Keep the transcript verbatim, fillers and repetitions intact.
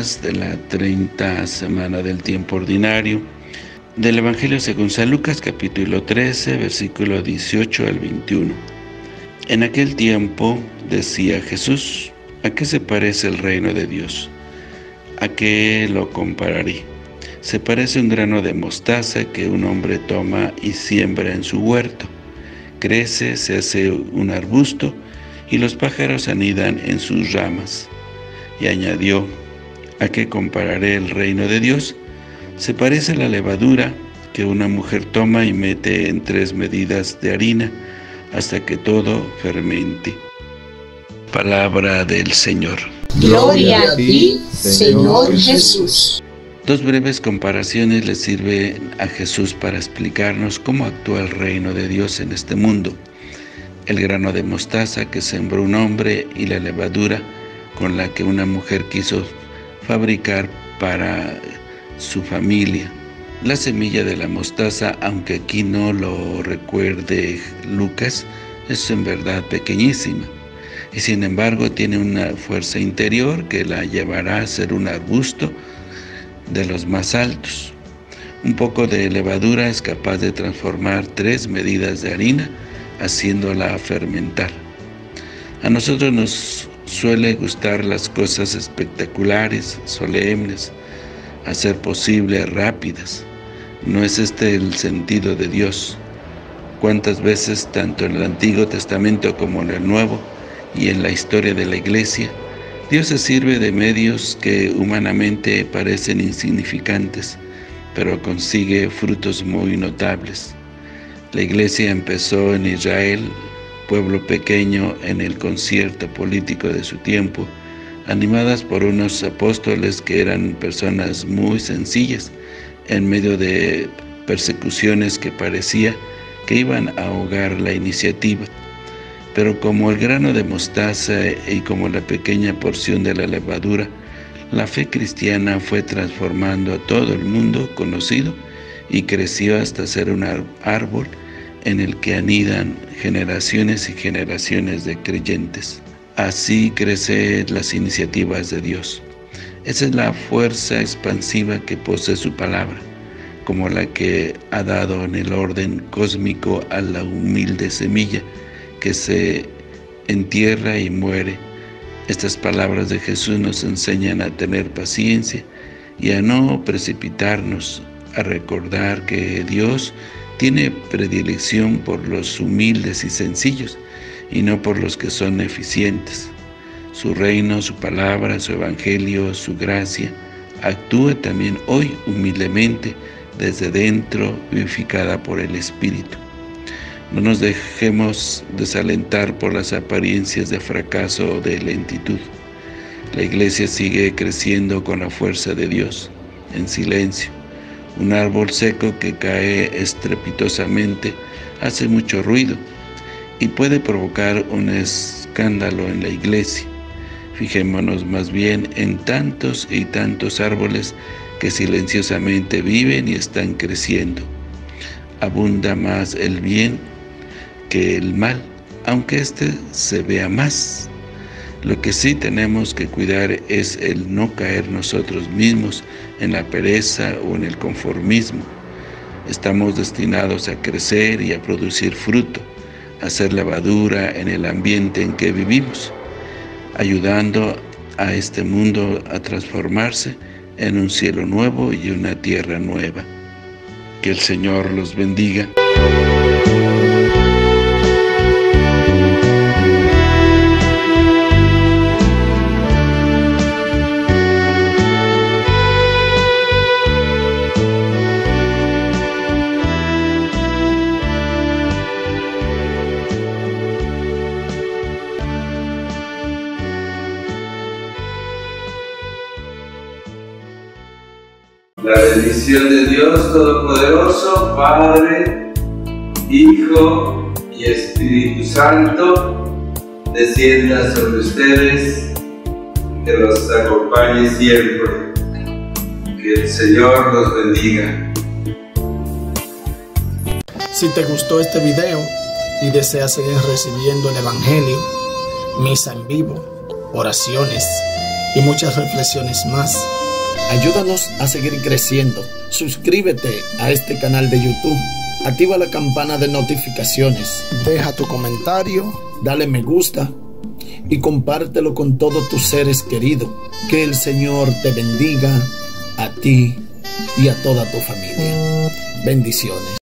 lecturas de la treinta semana del tiempo ordinario del Evangelio según San Lucas, capítulo trece, versículo dieciocho al veintiuno. En aquel tiempo decía Jesús: ¿a qué se parece el reino de Dios? ¿A qué lo compararé? Se parece a un grano de mostaza que un hombre toma y siembra en su huerto. Crece, se hace un arbusto, y los pájaros anidan en sus ramas. Y añadió: ¿a qué compararé el reino de Dios? Se parece a la levadura que una mujer toma y mete en tres medidas de harina hasta que todo fermente. Palabra del Señor. Gloria a ti, Señor Jesús. Dos breves comparaciones le sirven a Jesús para explicarnos cómo actúa el reino de Dios en este mundo. El grano de mostaza que sembró un hombre y la levadura con la que una mujer quiso fabricar para su familia. La semilla de la mostaza, aunque aquí no lo recuerde Lucas, es en verdad pequeñísima, y sin embargo tiene una fuerza interior que la llevará a ser un arbusto de los más altos. Un poco de levadura es capaz de transformar tres medidas de harina, haciéndola fermentar. A nosotros nos suele gustar las cosas espectaculares, solemnes, hacer posible rápidas. No es este el sentido de Dios. ¿Cuántas veces, tanto en el Antiguo Testamento como en el Nuevo y en la historia de la Iglesia, Dios se sirve de medios que humanamente parecen insignificantes, pero consigue frutos muy notables? La Iglesia empezó en Israel, pueblo pequeño en el concierto político de su tiempo, animadas por unos apóstoles que eran personas muy sencillas, en medio de persecuciones que parecía que iban a ahogar la iniciativa. Pero como el grano de mostaza y como la pequeña porción de la levadura, la fe cristiana fue transformando a todo el mundo conocido y creció hasta ser un árbol en el que anidan generaciones y generaciones de creyentes. Así crecen las iniciativas de Dios. Esa es la fuerza expansiva que posee su palabra, como la que ha dado en el orden cósmico a la humilde semilla que se entierra y muere. Estas palabras de Jesús nos enseñan a tener paciencia y a no precipitarnos, a recordar que Dios tiene predilección por los humildes y sencillos, y no por los que son eficientes. Su reino, su palabra, su evangelio, su gracia, actúe también hoy humildemente desde dentro, vivificada por el Espíritu. No nos dejemos desalentar por las apariencias de fracaso o de lentitud. La Iglesia sigue creciendo con la fuerza de Dios, en silencio. Un árbol seco que cae estrepitosamente hace mucho ruido y puede provocar un escándalo en la Iglesia. Fijémonos más bien en tantos y tantos árboles que silenciosamente viven y están creciendo. Abunda más el bien que el mal, aunque éste se vea más. Lo que sí tenemos que cuidar es el no caer nosotros mismos en la pereza o en el conformismo. Estamos destinados a crecer y a producir fruto, a ser levadura en el ambiente en que vivimos, ayudando a este mundo a transformarse en un cielo nuevo y una tierra nueva. Que el Señor los bendiga. La bendición de Dios Todopoderoso, Padre, Hijo y Espíritu Santo, descienda sobre ustedes, que los acompañe siempre. Que el Señor los bendiga. Si te gustó este video y deseas seguir recibiendo el Evangelio, misa en vivo, oraciones y muchas reflexiones más, Ayúdanos a seguir creciendo. Suscríbete a este canal de YouTube. Activa la campana de notificaciones. Deja tu comentario, dale me gusta y compártelo con todos tus seres queridos. Que el Señor te bendiga a ti y a toda tu familia. Bendiciones.